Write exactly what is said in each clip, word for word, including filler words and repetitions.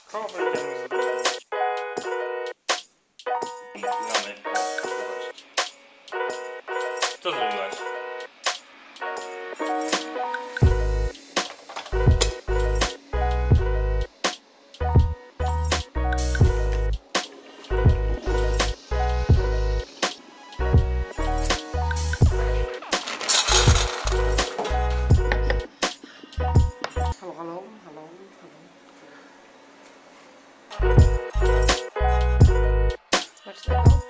To będziemy zbudować. Zamek. Co zrobiłaś? Halo, halo, halo, halo. Smacznego.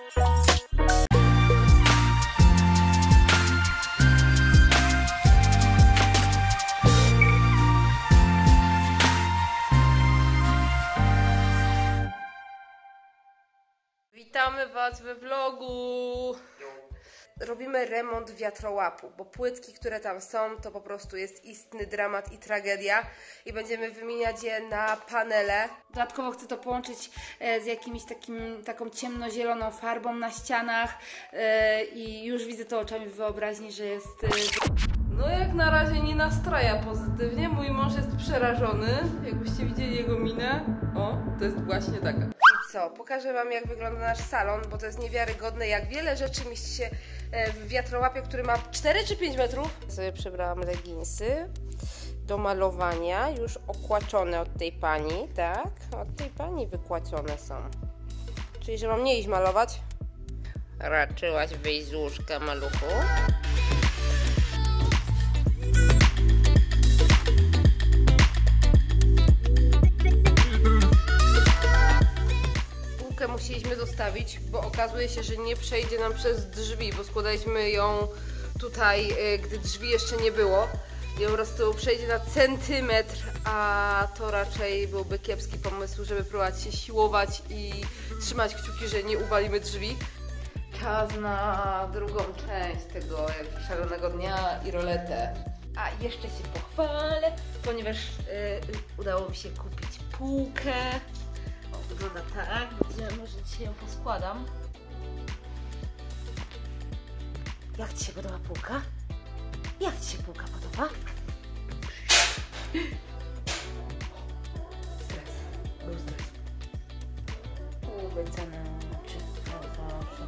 Witamy Was we vlogu. Robimy remont wiatrołapu, bo płytki, które tam są, to po prostu jest istny dramat i tragedia i będziemy wymieniać je na panele. Dodatkowo chcę to połączyć z jakimś takim, taką ciemnozieloną farbą na ścianach i już widzę to oczami w wyobraźni, że jest... No jak na razie nie nastraja pozytywnie, mój mąż jest przerażony, jakbyście widzieli jego minę, o, to jest właśnie taka. I co, pokażę Wam jak wygląda nasz salon, bo to jest niewiarygodne, jak wiele rzeczy mieści się w wiatrołapie, który ma cztery czy pięć metrów. Ja sobie przebrałam leginsy do malowania, już okłaczone od tej pani, tak? Od tej pani wykłacone są. Czyli, że mam nie iść malować? Raczyłaś wyjść z łóżka, maluchu. Musieliśmy zostawić, bo okazuje się, że nie przejdzie nam przez drzwi, bo składaliśmy ją tutaj, gdy drzwi jeszcze nie było. I po prostu przejdzie na centymetr, a to raczej byłby kiepski pomysł, żeby próbować się siłować i trzymać kciuki, że nie uwalimy drzwi. Czas na drugą część tego szalonego dnia i roletę. A jeszcze się pochwalę, ponieważ yy, udało mi się kupić półkę. Wygląda tak, gdzie może dzisiaj ją poskładam. Jak Ci się podoba półka? Jak Ci się półka podoba? Stres, był stres. Ubecane oczy, proszę.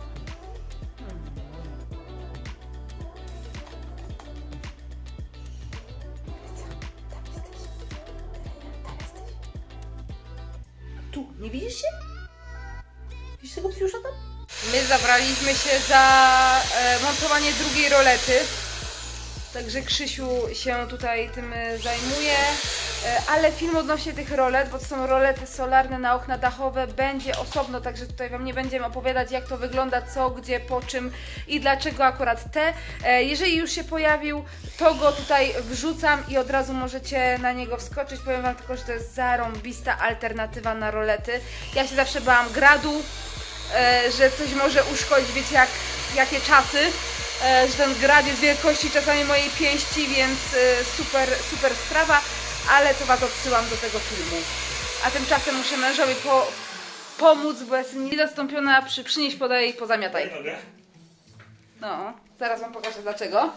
Tam jesteś. Tam jesteś. Tu, nie widzisz się? Widzisz tego psiusza tam? My zabraliśmy się za e, montowanie drugiej rolety. Także Krzysiu się tutaj tym zajmuje. E, ale film odnośnie tych rolet, bo to są rolety solarne na okna dachowe, będzie osobno, także tutaj Wam nie będziemy opowiadać, jak to wygląda, co, gdzie, po czym i dlaczego akurat te. E, jeżeli już się pojawił, to go tutaj wrzucam i od razu możecie na niego wskoczyć. Powiem Wam tylko, że to jest zarąbista alternatywa na rolety. Ja się zawsze bałam gradu, e, że coś może uszkodzić, wiecie jak, jakie czasy. Że ten grad jest wielkości czasami mojej pięści, więc super, super sprawa, ale to Was odsyłam do tego filmu. A tymczasem muszę mężowi po, pomóc, bo jest niezastąpiona przy przynieś, podaj i pozamiataj. No, zaraz Wam pokażę dlaczego.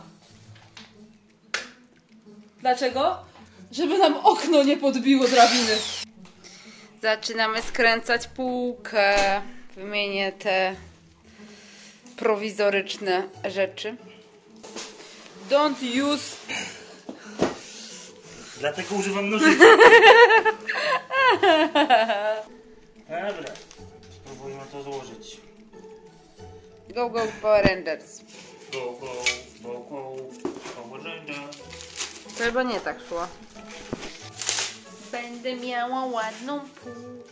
Dlaczego? Żeby nam okno nie podbiło drabiny. Zaczynamy skręcać półkę. Wymienię te prowizoryczne rzeczy. Don't use. Dlatego używam nożyca. Dobra, spróbujmy to złożyć. Go, go, Power Rangers. Go, go, go, go, Power Rangers. To chyba nie tak szło. Będę miała ładną półkę.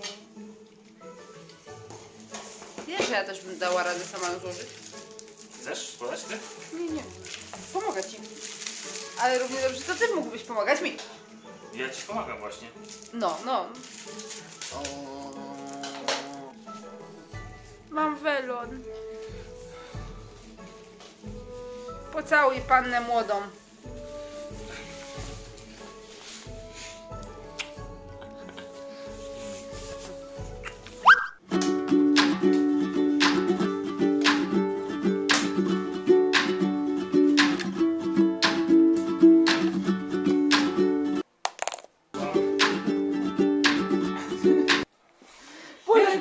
Wiesz, że ja też bym dała radę sama ją złożyć. Chcesz składać ty? Nie, nie. Pomogę Ci. Ale równie dobrze to Ty mógłbyś pomagać mi. Ja Ci pomagam właśnie. No, no. O. Mam welon. Pocałuj pannę młodą.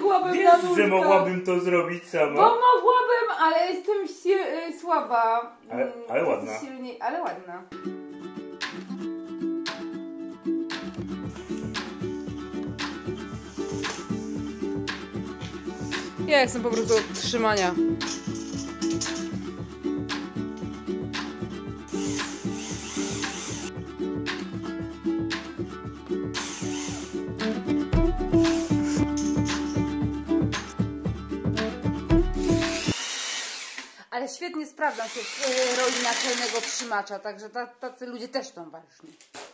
mogłabym Wiesz, na nurka. że mogłabym to zrobić sama. Bo mogłabym, ale jestem si y, słaba. Ale, ale Mm, ładna. Silniej, ale ładna. Ja jestem po prostu od trzymania. Ale świetnie sprawdzam się w y, roli naczelnego trzymacza, także ta, tacy ludzie też są ważni.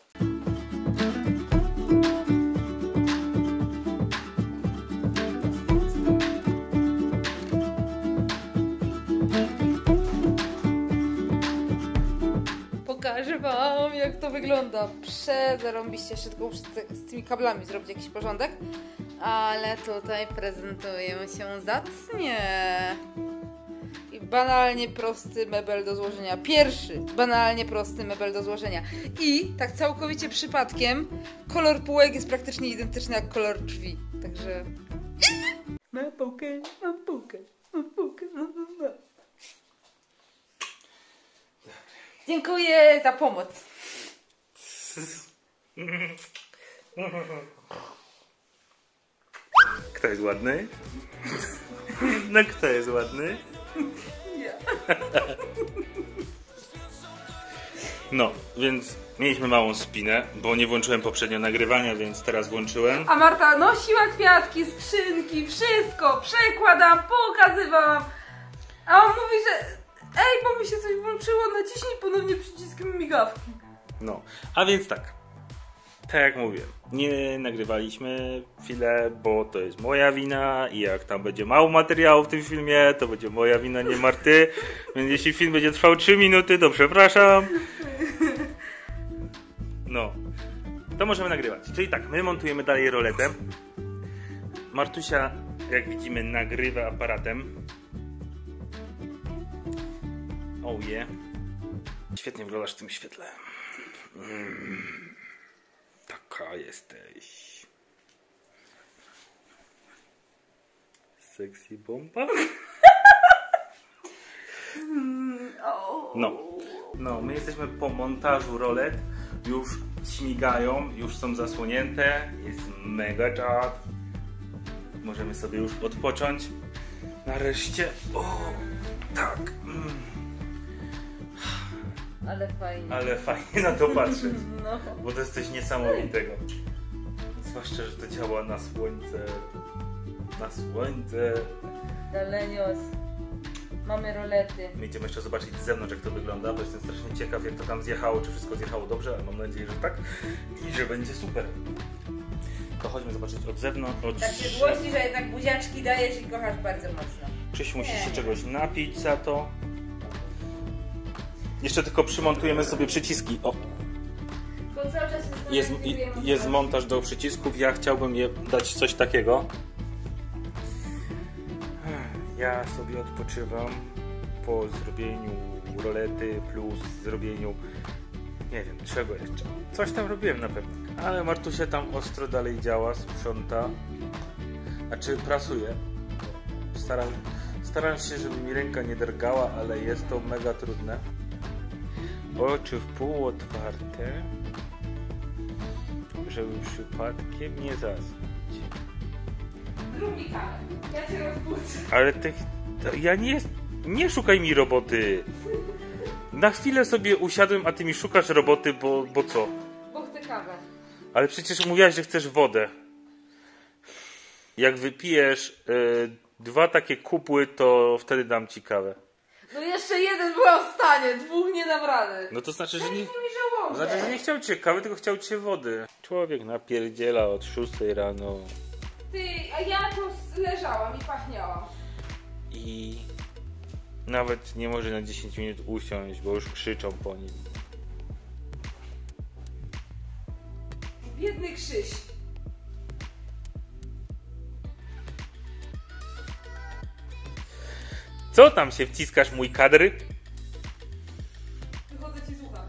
Pokażę wam, jak to wygląda. Przezarąbiście, jeszcze tylko muszę z, z tymi kablami zrobić jakiś porządek. Ale tutaj prezentuję się zacnie. I banalnie prosty mebel do złożenia. Pierwszy banalnie prosty mebel do złożenia. I tak całkowicie przypadkiem kolor półek jest praktycznie identyczny jak kolor drzwi. Także... Mam półkę, mam półkę, mam półkę, mam półkę. Dziękuję za pomoc. Kto jest ładny? No kto jest ładny? Ja. No, więc mieliśmy małą spinę, bo nie włączyłem poprzednio nagrywania, więc teraz włączyłem. A Marta nosiła kwiatki, skrzynki, wszystko, przekładam, pokazywałam. A on mówi, że ej, bo mi się coś włączyło, naciśnij ponownie przyciskiem migawki. No, a więc tak. Tak jak mówiłem, nie nagrywaliśmy chwilę, bo to jest moja wina i jak tam będzie mało materiału w tym filmie, to będzie moja wina, nie Marty. Więc jeśli film będzie trwał trzy minuty, to przepraszam. No, to możemy nagrywać. Czyli tak, my montujemy dalej roletę. Martusia, jak widzimy, nagrywa aparatem. Oh yeah. Świetnie wyglądasz w tym świetle. Mm. Taka jesteś. Sexy bomba? No. No, my jesteśmy po montażu rolet. Już śmigają, już są zasłonięte. Jest mega czad. Możemy sobie już odpocząć. Nareszcie. O, tak. Mm. Ale fajnie. Ale fajnie na to patrzeć. No. Bo to jest coś niesamowitego. Zwłaszcza, że to działa na słońce. Na słońce. Dalenios. Mamy rolety. My idziemy jeszcze zobaczyć z zewnątrz, jak to wygląda, bo jestem strasznie ciekaw, jak to tam zjechało, czy wszystko zjechało dobrze, ale mam nadzieję, że tak. I że będzie super. To chodźmy zobaczyć od zewnątrz. Od... Tak się złości, że jednak buziaczki dajesz i kochasz bardzo mocno. Krzyś musi Nie. się czegoś napić za to. Jeszcze tylko przymontujemy sobie przyciski. O, Bo cały czas jest, jest montaż do przycisków. Ja chciałbym je dać coś takiego. Ja sobie odpoczywam po zrobieniu rolety plus zrobieniu, nie wiem czego jeszcze. Coś tam robiłem na pewno. Ale Martusia tam ostro dalej działa, sprząta. Znaczy prasuje. Staram, staram się, żeby mi ręka nie drgała, ale jest to mega trudne. Oczy w pół otwarte, żeby przypadkiem nie zasnąć. Zrób mi kawę. Ja cię rozbudzę. Ale ty, to ja nie, nie szukaj mi roboty. Na chwilę sobie usiadłem, a ty mi szukasz roboty, bo, bo co? Bo chcę kawę. Ale przecież mówiłaś, że chcesz wodę. Jak wypijesz y, dwa takie kupły, to wtedy dam ci kawę. No jeszcze jeden była w stanie, dwóch nie dam rady. No to znaczy, że nie, Mi żołądek. znaczy, że nie chciał cię kawy, tylko chciał cię wody. Człowiek napierdziela od szóstej rano. Ty, a ja tu leżałam i pachniałam. I nawet nie może na dziesięć minut usiąść, bo już krzyczą po nim. Biedny Krzyś. Co tam się wciskasz, mój kadr? Wychodzę ci słucham.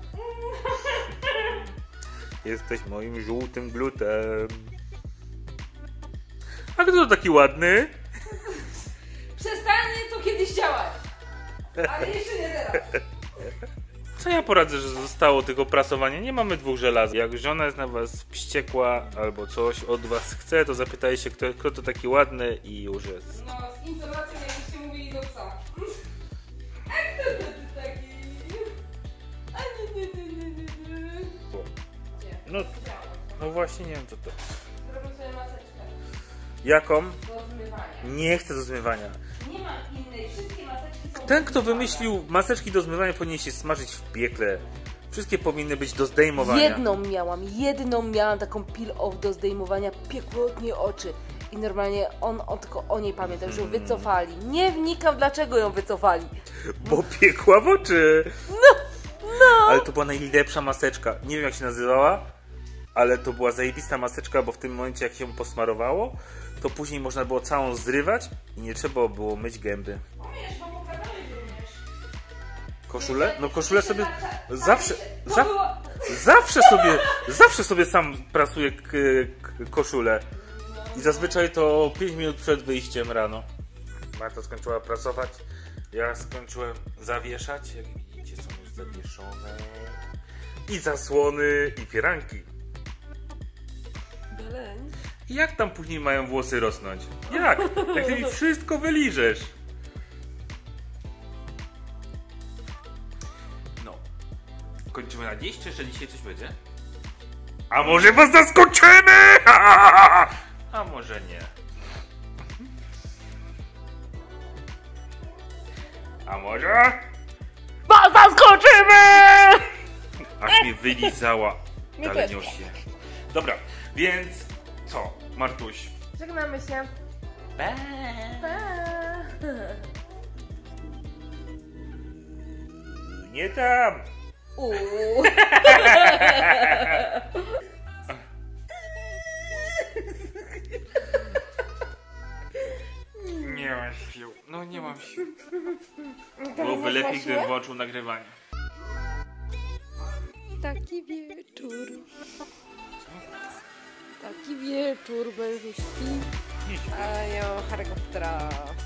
Jesteś moim żółtym glutem. A A kto to taki ładny? Przestanie to kiedyś działać. Ale jeszcze nie teraz. Co ja poradzę, że zostało tylko prasowanie? Nie mamy dwóch żelaz. Jak żona jest na was wściekła albo coś od was chce, to zapytaj się, kto, kto to taki ładny i już jest. No, z informacją jakbyście mówili do psa. A kto to ty taki? A nie, nie, nie, nie, nie, nie. Gdzie? No, no właśnie nie wiem co to. Zrobię sobie maseczkę. Jaką? Do zmywania. Nie chcę do zmywania. Nie mam innej. Wszystkie maseczki są Ten, kto do zmywania. wymyślił maseczki do zmywania, powinien się smażyć w piekle. Wszystkie powinny być do zdejmowania. Jedną miałam, jedną miałam taką peel-off do zdejmowania, piekło od niej oczy. I normalnie on, on tylko o niej pamiętał, że ją wycofali. Nie wnikam, dlaczego ją wycofali. Bo piekła w oczy. No, no. Ale to była najlepsza maseczka. Nie wiem jak się nazywała, ale to była zajebista maseczka, bo w tym momencie jak się ją posmarowało, to później można było całą zrywać i nie trzeba było myć gęby. Umiesz, bo pokazałeś również. Koszulę? No koszulę sobie zawsze, To za, było... zawsze sobie, zawsze sobie sam prasuję k, k, koszulę. I zazwyczaj to pięć minut przed wyjściem rano. Marta skończyła prasować, ja skończyłem zawieszać. Jak widzicie, są już zawieszone. I zasłony, i firanki. Beleń. I jak tam później mają włosy rosnąć? Jak? Jak ty mi wszystko wyliżesz? No. Kończymy na dziś, czy jeszcze dzisiaj coś będzie? A może was zaskoczymy? A może nie. A może? Was zaskoczymy! Aż mnie wylizała. Mnie Ale też. nie się. Dobra, więc co, Martuś? Żegnamy się. Bye. Pa. Nie tam. Uuu. Nie mam sił. No nie mam sił. Byłoby lepiej, gdybym włączył nagrywanie. Taki wieczór. Taki wieczór, mężu śpi. A ja Harry Pottera.